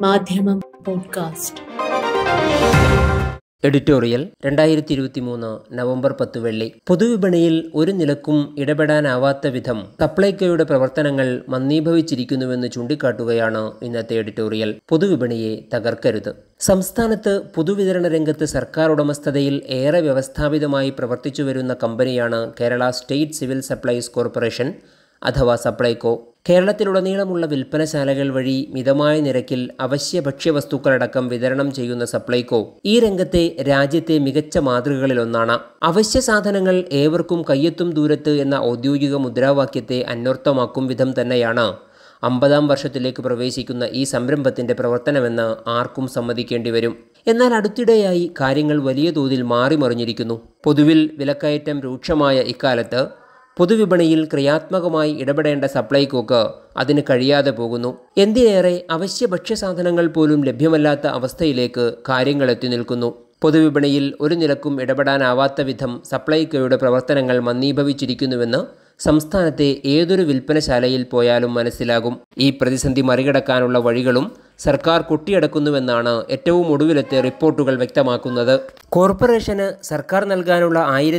മാധ്യമം podcast. Editorial 2023 November 10 വെള്ളി. പൊതുവിപണിയിൽ ഒരു നിലക്കും ഇടപെടാനാവാത്ത വിധം സപ്ലൈകോയുടെ പ്രവർത്തനങ്ങൾ മന്ദീഭവിച്ചിരിക്കുന്നുവെന്ന് ചൂണ്ടിക്കാട്ടുകയാണ് ഇന്നത്തെ എഡിറ്റോറിയൽ. പൊതുവിപണിയെ തകർക്കരുത്. സംസ്ഥാനത്ത് പൊതുവിതരണ രംഗത്ത് സർക്കാർ ഉടമസ്ഥതയിൽ ഏറെ വ്യവസ്ഥാപിതമായി പ്രവർത്തിച്ചുവരുന്ന കമ്പനിയാണ് Kerala State Civil Supplies Corporation അഥവാ സപ്ലൈകോ. കേരളത്തിലുടനീളമുള്ള വിൽപ്പനശാലകൾ വഴി മിതമായ നിരക്കിൽ അവശ്യ ഭക്ഷ്യവസ്തുക്കളടക്കം വിതരണം ചെയ്യുന്ന സപ്ലൈകോ ഈ രംഗത്തെ രാജ്യത്തെ മികച്ച മാതൃകകളിലൊന്നാണ്. അവശ്യ സാധനങ്ങൾ ഏവർക്കും കയ്യെത്തും ദൂരത്ത് എന്ന ഔദ്യോഗിക മുദ്രാവാക്യത്തെ അന്വർത്ഥമാക്കും വിധം തന്നെയാണ് 50ാം വർഷത്തിലേക്ക് പ്രവേശിക്കുന്ന ഈ സംരംഭത്തിന്റെ പ്രവർത്തനമെന്ന് ആർക്കും സമ്മതിക്കേണ്ടി വരും. എന്നാൽ അടുത്തിടെയായി കാര്യങ്ങൾ വലിയ തോതിൽ മാറിമറിഞ്ഞിരിക്കുന്നു. പൊതുവിൽ വിലക്കയറ്റം രൂക്ഷമായ ഇക്കാലത്ത് പൊതുവിപണിയിൽ ക്രിയാത്മകമായി ഇടപെടേണ്ട സപ്ലൈകോക്ക് അതിന് കഴിയാതെ പോകുന്നു. എന്തിനേറെ അവശ്യ ഭക്ഷ്യസാധനങ്ങൾ പോലും ലഭ്യമല്ലാത്ത അവസ്ഥയിലേക്ക് കാര്യങ്ങൾ എത്തി നിൽക്കുന്നു. പൊതുവിപണിയിൽ ഒരു നിലക്കും ഇടപെടാനാവാത്ത വിധം സപ്ലൈകോയുടെ പ്രവർത്തനങ്ങൾ മന്ദീഭവിച്ചിരിക്കുന്നുവെന്ന് സംസ്ഥാനത്തെ ഏതൊരു വിൽപ്പനശാലയിൽ പോയാലും മനസ്സിലാകും. ഈ പ്രതിസന്ധി മറികടക്കാനുള്ള വഴികളും സർക്കാർ കൊട്ടിയടക്കുന്നുവെന്നാണ് ഏറ്റവും ഒടുവിലത്തെ റിപ്പോർട്ടുകൾ വ്യക്തമാക്കുന്നത്. കോർപ്പറേഷന് സർക്കാർ നൽകാനുള്ള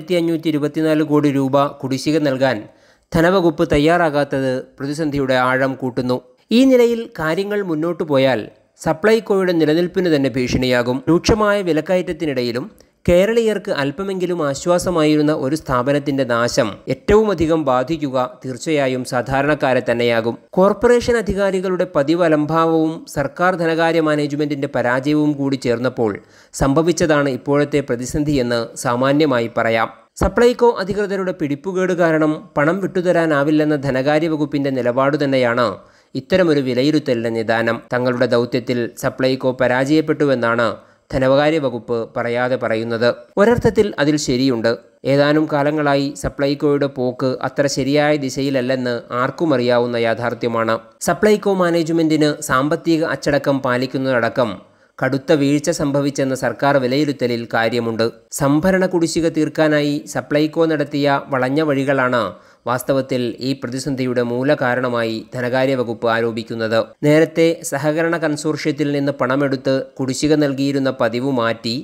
1524 കോടി രൂപ കുടിശ്ശിക നൽകാൻ ധനവകുപ്പ് തയ്യാറാകാത്തത് പ്രതിസന്ധിയുടെ ആഴം കൂട്ടുന്നു. ഈ നിലയിൽ കാര്യങ്ങൾ മുന്നോട്ടു പോയാൽ സപ്ലൈകോയുടെ നിലനിൽപ്പിന് തന്നെ ഭീഷണിയാകും. രൂക്ഷമായ വിലക്കയറ്റത്തിനിടയിലും കേരളീയർക്ക് അല്പമെങ്കിലും ആശ്വാസമായിരുന്ന ഒരു സ്ഥാപനത്തിന്റെ നാശം ഏറ്റവുമധികം ബാധിക്കുക തീർച്ചയായും സാധാരണക്കാരെ തന്നെയാകും. കോർപ്പറേഷൻ അധികാരികളുടെ പതിവ് അലംഭാവവും സർക്കാർ ധനകാര്യ മാനേജ്മെന്റിന്റെ പരാജയവും കൂടി ചേർന്നപ്പോൾ സംഭവിച്ചതാണ് ഇപ്പോഴത്തെ പ്രതിസന്ധിയെന്ന് സാമാന്യമായി പറയാം. സപ്ലൈകോ അധികൃതരുടെ പിടിപ്പുകേട് കാരണം പണം വിട്ടുതരാനാവില്ലെന്ന ധനകാര്യ വകുപ്പിന്റെ നിലപാടു തന്നെയാണ് ഇത്തരമൊരു വിലയിരുത്തലിന്റെ നിദാനം. തങ്ങളുടെ ദൗത്യത്തിൽ സപ്ലൈകോ പരാജയപ്പെട്ടുവെന്നാണ് ധനകാര്യ വകുപ്പ് പറയാതെ പറയുന്നത്. ഒരർത്ഥത്തിൽ അതിൽ ശരിയുണ്ട്. ഏതാനും കാലങ്ങളായി സപ്ലൈകോയുടെ പോക്ക് അത്ര ശരിയായ ദിശയിലല്ലെന്ന് ആർക്കും അറിയാവുന്ന യാഥാർത്ഥ്യമാണ്. സപ്ലൈകോ മാനേജ്മെന്റിന് സാമ്പത്തിക അച്ചടക്കം പാലിക്കുന്നതടക്കം കടുത്ത വീഴ്ച സംഭവിച്ചെന്ന സർക്കാർ വിലയിരുത്തലിൽ കാര്യമുണ്ട്. സംഭരണ കുടിശ്ശിക തീർക്കാനായി സപ്ലൈകോ നടത്തിയ വളഞ്ഞ വഴികളാണ് വാസ്തവത്തിൽ ഈ പ്രതിസന്ധിയുടെ മൂലകാരണമായി ധനകാര്യ വകുപ്പ് ആരോപിക്കുന്നത്. നേരത്തെ സഹകരണ കൺസോർഷ്യത്തിൽ നിന്ന് പണമെടുത്ത് കുടിശ്ശിക നൽകിയിരുന്ന പതിവ് മാറ്റി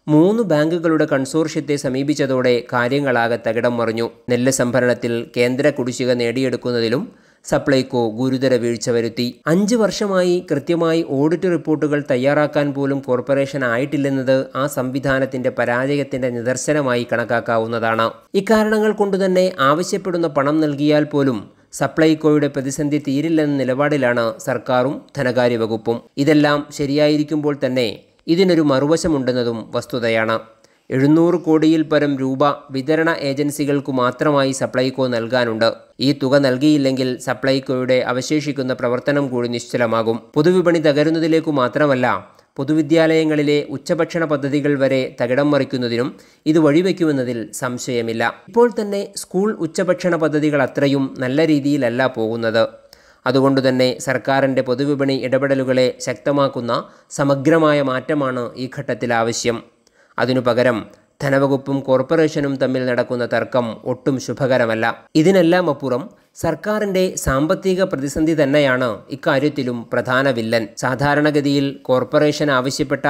3 ബാങ്കുകളുടെ കൺസോർഷ്യത്തെ സമീപിച്ചതോടെ കാര്യങ്ങളാകെ തകിടം മറിഞ്ഞു. നെല്ല് സംഭരണത്തിൽ കേന്ദ്ര കുടിശ്ശിക നേടിയെടുക്കുന്നതിലും സപ്ലൈകോ ഗുരുതര വീഴ്ച വരുത്തി. 5 വർഷമായി കൃത്യമായി ഓഡിറ്റ് റിപ്പോർട്ടുകൾ തയ്യാറാക്കാൻ പോലും കോർപ്പറേഷൻ ആയിട്ടില്ലെന്നത് ആ സംവിധാനത്തിന്റെ പരാജയത്തിന്റെ നിദർശനമായി കണക്കാക്കാവുന്നതാണ്. ഇക്കാരണങ്ങൾ കൊണ്ടുതന്നെ ആവശ്യപ്പെടുന്ന പണം നൽകിയാൽ പോലും സപ്ലൈകോയുടെ പ്രതിസന്ധി തീരില്ലെന്ന നിലപാടിലാണ് സർക്കാരും ധനകാര്യ വകുപ്പും. ഇതെല്ലാം ശരിയായിരിക്കുമ്പോൾ തന്നെ ഇതിനൊരു മറുവശമുണ്ടെന്നതും വസ്തുതയാണ്. 700 കോടിയിൽ പരം രൂപ വിതരണ ഏജൻസികൾക്കു മാത്രമായി സപ്ലൈകോ നൽകാനുണ്ട്. ഈ തുക നൽകിയില്ലെങ്കിൽ സപ്ലൈകോയുടെ അവശേഷിക്കുന്ന പ്രവർത്തനം കൂടി നിശ്ചലമാകും. പൊതുവിപണി തകരുന്നതിലേക്കു മാത്രമല്ല, പൊതുവിദ്യാലയങ്ങളിലെ ഉച്ചഭക്ഷണ പദ്ധതികൾ വരെ തകിടം മറിക്കുന്നതിനും ഇത് വഴിവെക്കുമെന്നതിൽ സംശയമില്ല. ഇപ്പോൾ തന്നെ സ്കൂൾ ഉച്ചഭക്ഷണ പദ്ധതികൾ അത്രയും നല്ല രീതിയിലല്ല പോകുന്നത്. അതുകൊണ്ടുതന്നെ സർക്കാരിൻ്റെ പൊതുവിപണി ഇടപെടലുകളെ ശക്തമാക്കുന്ന സമഗ്രമായ മാറ്റമാണ് ഈ ഘട്ടത്തിൽ ആവശ്യം. അതിനു പകരം ധനവകുപ്പും കോർപ്പറേഷനും തമ്മിൽ നടക്കുന്ന തർക്കം ഒട്ടും ശുഭകരമല്ല. ഇതിനെല്ലാം അപ്പുറം സർക്കാരിൻ്റെ സാമ്പത്തിക പ്രതിസന്ധി തന്നെയാണ് ഇക്കാര്യത്തിലും പ്രധാന വില്ലൻ. സാധാരണഗതിയിൽ കോർപ്പറേഷൻ ആവശ്യപ്പെട്ട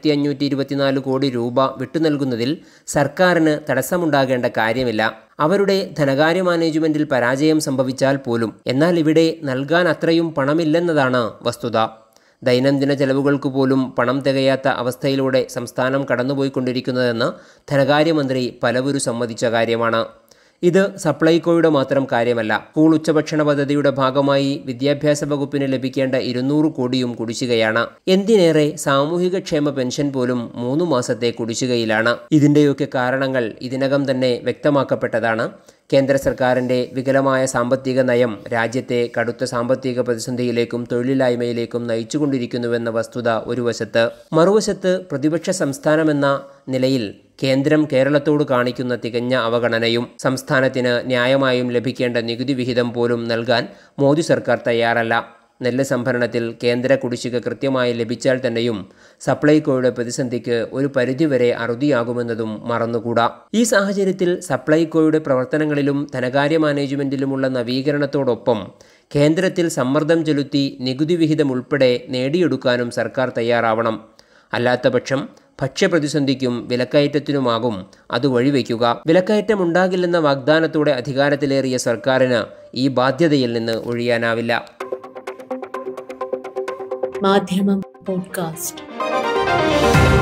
1524 കോടി രൂപ വിട്ടുനൽകുന്നതിൽ സർക്കാരിന് തടസ്സമുണ്ടാകേണ്ട കാര്യമില്ല. അവരുടെ ധനകാര്യ മാനേജ്മെന്റിൽ പരാജയം സംഭവിച്ചാൽ പോലും. എന്നാൽ ഇവിടെ നൽകാൻ അത്രയും പണമില്ലെന്നതാണ് വസ്തുത. ദൈനംദിന ചെലവുകൾക്ക് പോലും പണം തികയാത്ത അവസ്ഥയിലൂടെ സംസ്ഥാനം കടന്നുപോയിക്കൊണ്ടിരിക്കുന്നതെന്ന് ധനകാര്യമന്ത്രി പലവരും സമ്മതിച്ച കാര്യമാണ്. ഇത് സപ്ലൈകോയുടെ മാത്രം കാര്യമല്ല. സ്കൂൾ ഉച്ചഭക്ഷണ പദ്ധതിയുടെ ഭാഗമായി വിദ്യാഭ്യാസ വകുപ്പിന് ലഭിക്കേണ്ട 200 കോടിയും കുടിശ്ശികയാണ്. എന്തിനേറെ സാമൂഹികക്ഷേമ പെൻഷൻ പോലും 3 മാസത്തെ കുടിശ്ശികയിലാണ്. ഇതിൻ്റെയൊക്കെ കാരണങ്ങൾ ഇതിനകം തന്നെ വ്യക്തമാക്കപ്പെട്ടതാണ്. കേന്ദ്ര സർക്കാരിൻ്റെ വികലമായ സാമ്പത്തിക നയം രാജ്യത്തെ കടുത്ത സാമ്പത്തിക പ്രതിസന്ധിയിലേക്കും തൊഴിലില്ലായ്മയിലേക്കും നയിച്ചുകൊണ്ടിരിക്കുന്നുവെന്ന വസ്തുത ഒരു വശത്ത്. മറുവശത്ത് പ്രതിപക്ഷ സംസ്ഥാനമെന്ന നിലയിൽ കേന്ദ്രം കേരളത്തോട് കാണിക്കുന്ന തികഞ്ഞ അവഗണനയും. സംസ്ഥാനത്തിന് ന്യായമായും ലഭിക്കേണ്ട നികുതി വിഹിതം പോലും നൽകാൻ മോദി സർക്കാർ തയ്യാറല്ല. നെല്ല് സംഭരണത്തിൽ കേന്ദ്ര കുടിശ്ശിക കൃത്യമായി ലഭിച്ചാൽ തന്നെയും സപ്ലൈകോയുടെ പ്രതിസന്ധിക്ക് ഒരു പരിധിവരെ അറുതിയാകുമെന്നതും മറന്നുകൂടാ. ഈ സാഹചര്യത്തിൽ സപ്ലൈകോയുടെ പ്രവർത്തനങ്ങളിലും ധനകാര്യ മാനേജ്മെന്റിലുമുള്ള നവീകരണത്തോടൊപ്പം കേന്ദ്രത്തിൽ സമ്മർദ്ദം ചെലുത്തി നികുതി വിഹിതം ഉൾപ്പെടെ നേടിയെടുക്കാനും സർക്കാർ തയ്യാറാവണം. അല്ലാത്തപക്ഷം ഭക്ഷ്യപ്രതിസന്ധിക്കും വിലക്കയറ്റത്തിനുമാകും അത് വഴിവെക്കുക. വിലക്കയറ്റം ഉണ്ടാകില്ലെന്ന വാഗ്ദാനത്തോടെ അധികാരത്തിലേറിയ സർക്കാരിന് ഈ ബാധ്യതയിൽ നിന്ന് ഒഴിയാനാവില്ല. മാധ്യമം പോഡ്കാസ്റ്റ്.